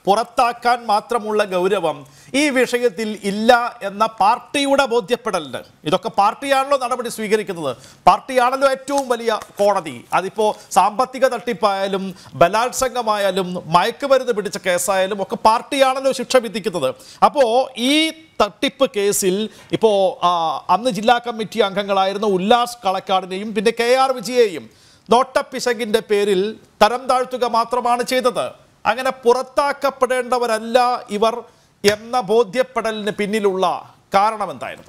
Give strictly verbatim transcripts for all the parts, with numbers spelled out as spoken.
പുറത്താക്കാൻ മാത്രമുള്ള ഗൗരവം ഈ വിഷയത്തിൽ ഇല്ല എന്ന പാർട്ടിയുടെ ബോധ്യപ്പെടലിന്. ഇതൊക്കെ പാർട്ടിയാണല്ലോ നടപടി സ്വീകരിക്കുന്നത്, പാർട്ടിയാണല്ലോ ഏറ്റവും വലിയ കോടതി. അതിപ്പോൾ സാമ്പത്തിക തട്ടിപ്പായാലും ബലാത്സംഗമായാലും മയക്കുമരുന്ന് പിടിച്ച കേസായാലും ഒക്കെ പാർട്ടിയാണല്ലോ ശിക്ഷ വിധിക്കുന്നത്. അപ്പോൾ ഈ തട്ടിപ്പ് കേസിൽ ഇപ്പോൾ അന്ന് ജില്ലാ കമ്മിറ്റി അംഗങ്ങളായിരുന്ന ഉല്ലാസ് കളക്കാടിനെയും പിന്നെ കെ ആർ വിജയെയും നോട്ടപ്പിശകിൻ്റെ പേരിൽ തരം താഴ്ത്തുക മാത്രമാണ് ചെയ്തത്. അങ്ങനെ പുറത്താക്കപ്പെടേണ്ടവരല്ല ഇവർ എന്ന ബോധ്യപ്പെടലിന് പിന്നിലുള്ള കാരണം എന്തായിരുന്നു?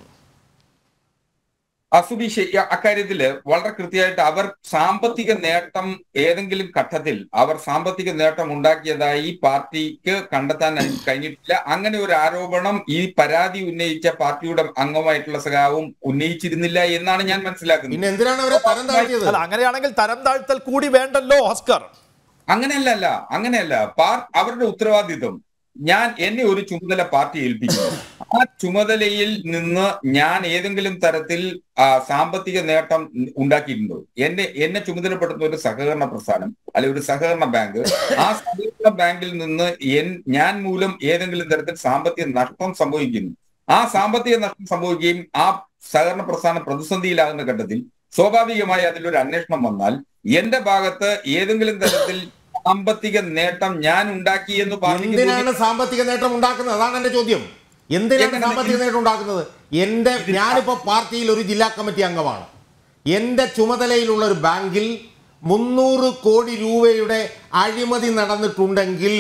അസുബീഷ്, അക്കാര്യത്തില് വളരെ കൃത്യമായിട്ട് അവർ സാമ്പത്തിക നേട്ടം ഏതെങ്കിലും ഘട്ടത്തിൽ അവർ സാമ്പത്തിക നേട്ടം ഉണ്ടാക്കിയതായി പാർട്ടിക്ക് കണ്ടെത്താൻ കഴിഞ്ഞിട്ടില്ല. അങ്ങനെ ഒരു ആരോപണം ഈ പരാതി ഉന്നയിച്ച പാർട്ടിയുടെ അംഗമായിട്ടുള്ള സഖാവും ഉന്നയിച്ചിരുന്നില്ല എന്നാണ് ഞാൻ മനസ്സിലാക്കുന്നത്. അങ്ങനെയാണെങ്കിൽ തരം താഴ്ത്തൽ കൂടി വേണ്ടല്ലോ ഹസ്കർ. അങ്ങനെയല്ല അങ്ങനെയല്ല അവരുടെ ഉത്തരവാദിത്വം. ഞാൻ എന്നെ ഒരു ചുമതല പാർട്ടി ഏൽപ്പിക്കുന്നു. ആ ചുമതലയിൽ നിന്ന് ഞാൻ ഏതെങ്കിലും തരത്തിൽ സാമ്പത്തിക നേട്ടം ഉണ്ടാക്കിയിട്ടുണ്ടോ? എന്നെ എന്നെ ചുമതലപ്പെടുത്തുന്ന ഒരു സഹകരണ പ്രസ്ഥാനം അല്ലെ ഒരു സഹകരണ ബാങ്ക്, ആ സഹകരണ ബാങ്കിൽ നിന്ന് ഞാൻ മൂലം ഏതെങ്കിലും തരത്തിൽ സാമ്പത്തിക നഷ്ടം സംഭവിക്കുന്നു. ആ സാമ്പത്തിക നഷ്ടം സംഭവിക്കുകയും ആ സഹകരണ പ്രസ്ഥാനം പ്രതിസന്ധിയിലാകുന്ന ഘട്ടത്തിൽ സ്വാഭാവികമായി അതിലൊരു അന്വേഷണം വന്നാൽ എന്റെ ഭാഗത്ത് ഏതെങ്കിലും തരത്തിൽ സാമ്പത്തിക നേട്ടം ഞാൻ ഉണ്ടാക്കി എന്ന് പറഞ്ഞു. എന്തിനാണ് സാമ്പത്തിക നേട്ടം ഉണ്ടാക്കുന്നത്? അതാണ് എന്റെ ചോദ്യം. എന്തിനാണ് സാമ്പത്തിക നേട്ടം ഉണ്ടാക്കുന്നത്? എന്റെ ഞാനിപ്പോ പാർട്ടിയിൽ ഒരു ജില്ലാ കമ്മിറ്റി അംഗമാണ്. എന്റെ ചുമതലയിലുള്ള ഒരു ബാങ്കിൽ മുന്നൂറ് കോടി രൂപയുടെ അഴിമതി നടന്നിട്ടുണ്ടെങ്കിൽ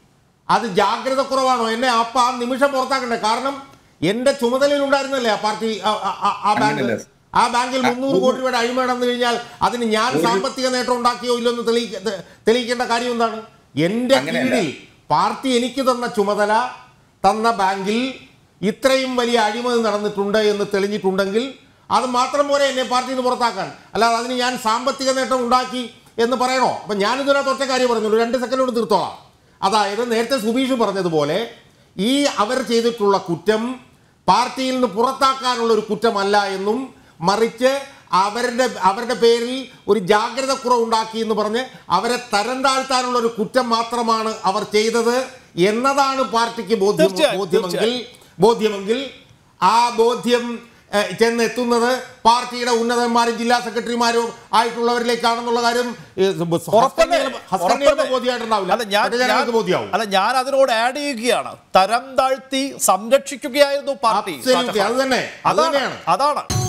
അത് ജാഗ്രത കുറവാണോ? എന്നെ അപ്പ ആ നിമിഷം പുറത്താക്കണ്ടേ? കാരണം എന്റെ ചുമതലയിൽ ഉണ്ടായിരുന്നല്ലേ ആ പാർട്ടി ആ ബാങ്ക്. ആ ബാങ്കിൽ മുന്നൂറ് കോടി രൂപയുടെ അഴിമതി നടന്നു കഴിഞ്ഞാൽ അതിന് ഞാൻ സാമ്പത്തിക നേട്ടം ഉണ്ടാക്കിയോ ഇല്ലെന്ന് തെളി തെളിയിക്കേണ്ട കാര്യം എന്താണ്? എന്റെ കീഴിൽ പാർട്ടി എനിക്ക് തന്ന ചുമതല തന്ന ബാങ്കിൽ ഇത്രയും വലിയ അഴിമതി നടന്നിട്ടുണ്ട് എന്ന് തെളിഞ്ഞിട്ടുണ്ടെങ്കിൽ അത് മാത്രം പോരെ എന്നെ പാർട്ടിയിൽ നിന്ന് പുറത്താക്കാൻ. അല്ലാതെ അതിന് ഞാൻ സാമ്പത്തിക നേട്ടം ഉണ്ടാക്കി എന്ന് പറയണോ? അപ്പം ഞാനിതിനകത്ത് ഒറ്റ കാര്യം പറഞ്ഞുള്ളൂ, രണ്ട് സെക്കൻഡ് കൊണ്ട് തീർത്തോളാം. അതായത് നേരത്തെ സുബീഷ് പറഞ്ഞതുപോലെ ഈ അവർ ചെയ്തിട്ടുള്ള കുറ്റം പാർട്ടിയിൽ നിന്ന് പുറത്താക്കാനുള്ള ഒരു കുറ്റമല്ല എന്നും മറിച്ച് അവരുടെ അവരുടെ പേരിൽ ഒരു ജാഗ്രത കുറവുണ്ടാക്കി എന്ന് പറഞ്ഞ് അവരെ തരം താഴ്ത്താനുള്ള ഒരു കുറ്റം മാത്രമാണ് അവർ ചെയ്തത് എന്നതാണ് പാർട്ടിക്ക് ബോധ്യം ബോധ്യമെങ്കിൽ ബോധ്യമെങ്കിൽ ആ ബോധ്യം ചെന്നെത്തുന്നത് പാർട്ടിയുടെ ഉന്നതന്മാരും ജില്ലാ സെക്രട്ടറിമാരും ആയിട്ടുള്ളവരിലേക്കാണെന്നുള്ള കാര്യം ബോധ്യമാവും. അല്ല, ഞാൻ അതിനോട് ആഡ് ചെയ്യുകയാണ്, തരം താഴ്ത്തി സംരക്ഷിക്കുകയായിരുന്നു പാർട്ടി. അത് തന്നെ അതാണ് അതാണ്